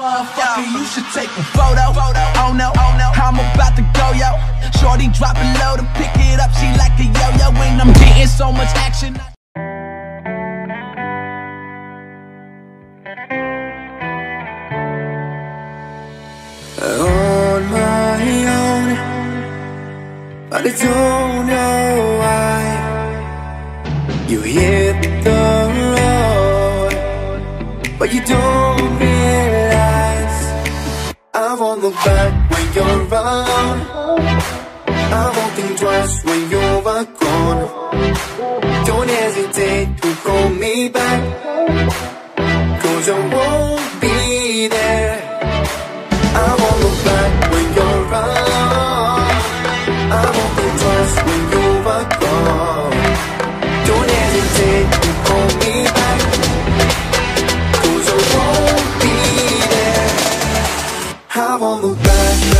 Motherfucker, you should take a photo. Oh no, I'm about to go, yo. Shorty dropping low to pick it up, she like a yo-yo. And I'm getting so much action. On my own, but I don't know why you hit the road, but you don't realize I won't look back when you're around. I won't think twice when you're gone. Don't hesitate to call me back, 'cause I won't be there. I won't look back when you're around. I won't think twice when you're gone. Don't hesitate to call me back, 'cause I won't be there. I won't look back.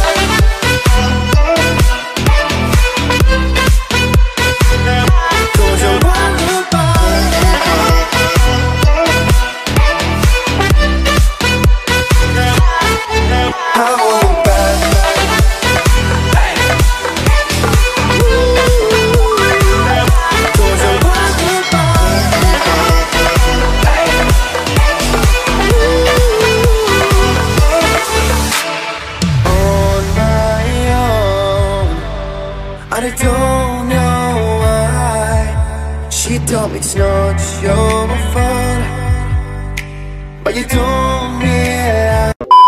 I don't know why she told me it's not your fault, but you don't realize.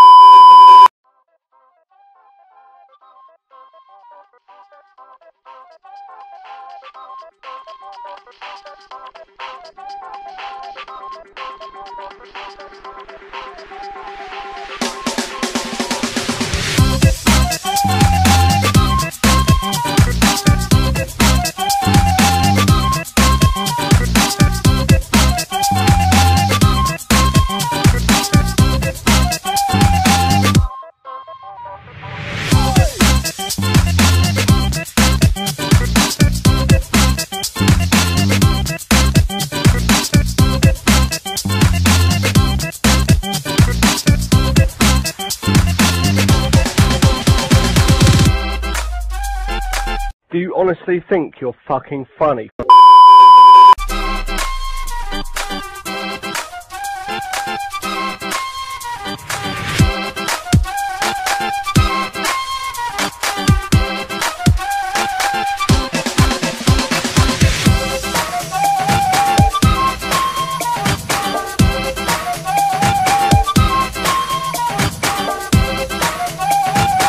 Do you honestly think you're fucking funny?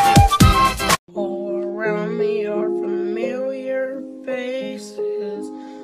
All around me are familiar faces.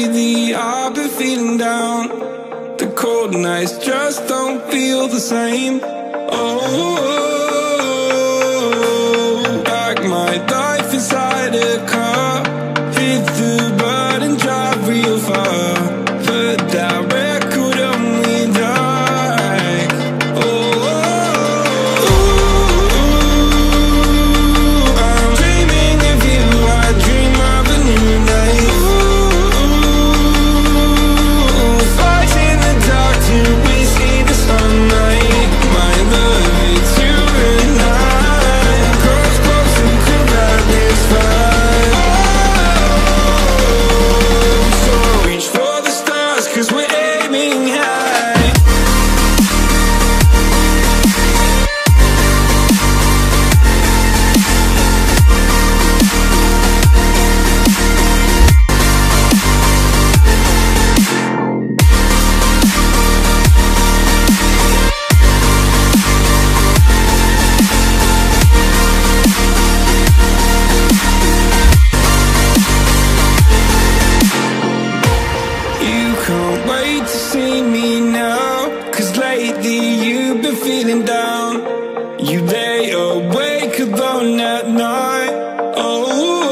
lately I've been feeling down. The cold nights just don't feel the same. Oh, like my life inside a car. Hit the button, drive real far. Put that record on me like, oh, I'm dreaming of you. I dream of a new day. Fight in the dark till we see the sunlight. My love, it's you and I. Close, close and could ride this fire. So reach for the stars, 'cause we're aiming high. You can't wait to see me now, 'cause lately you've been feeling down. You lay awake alone at night. Oh,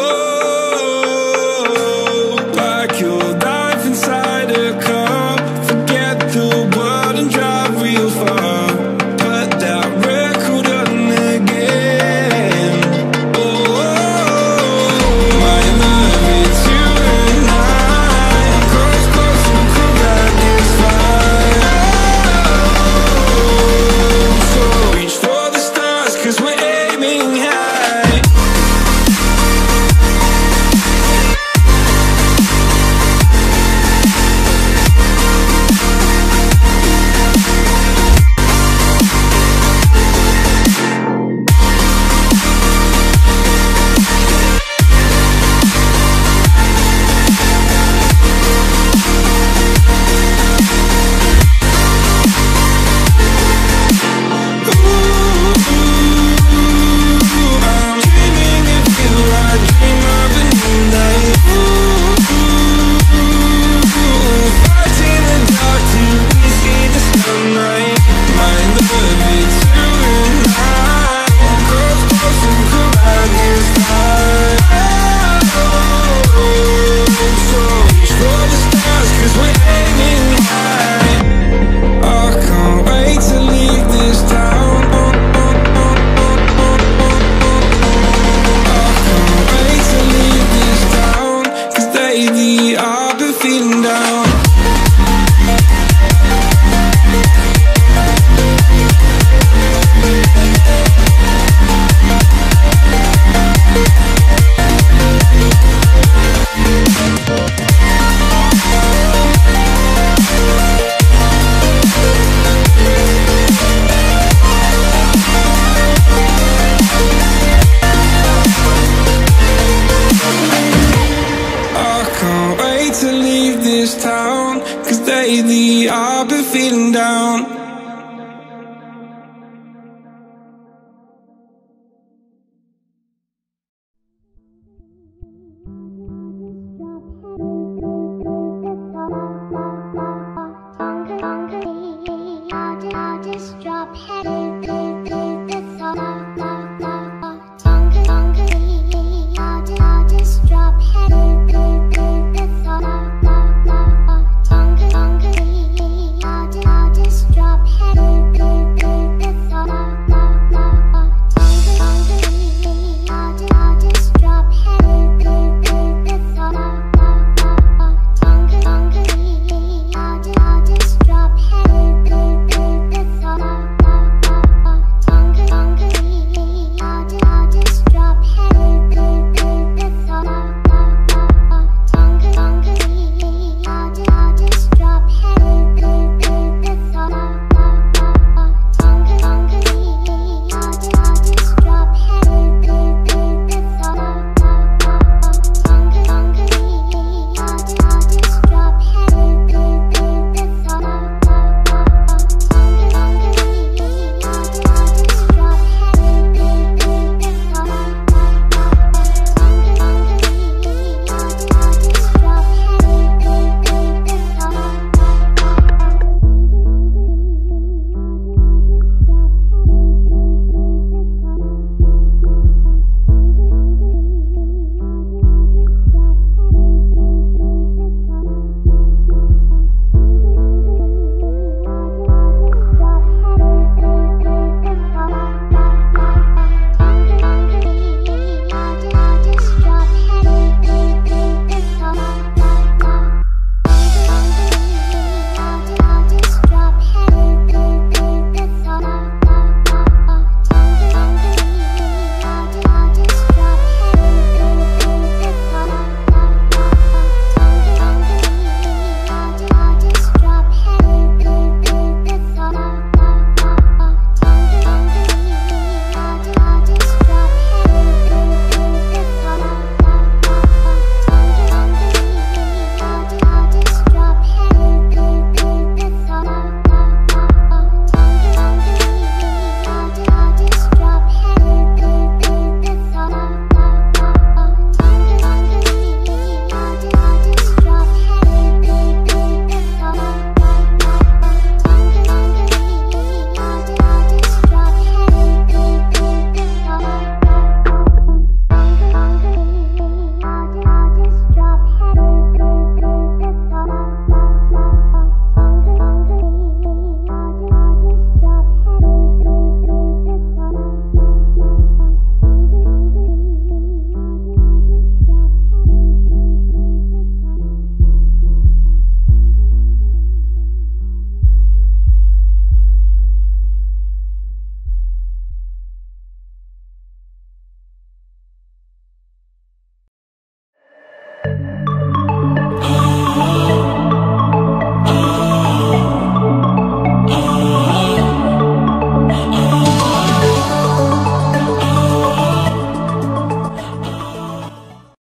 like your life inside a car. Forget the world and drive real far. Put that record on again. Oh, my love, it's you and I. Close, close and could ride this fire. So reach for the stars, 'cause we're aiming high. I'm dreaming of you. I dream of a new night. Fight in the dark till we see the sunlight. My love, it's you and I. Close, close and could ride this fire. So reach for the stars, 'cause we're aiming high. I can't wait to leave this town. I can't wait to leave this town, 'cause lately I've been feeling down. I can't wait to leave this town, 'cause lately I've been feeling down.